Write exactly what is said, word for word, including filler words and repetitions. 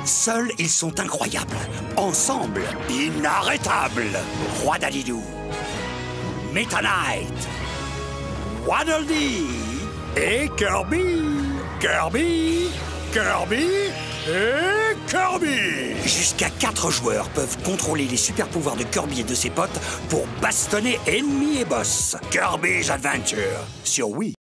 Seuls, ils sont incroyables. Ensemble, inarrêtables. Roi Dalidou, Meta Knight, Waddle Dee et Kirby. Kirby, Kirby et Kirby. Jusqu'à quatre joueurs peuvent contrôler les super pouvoirs de Kirby et de ses potes pour bastonner ennemis et boss. Kirby's Adventure sur Wii.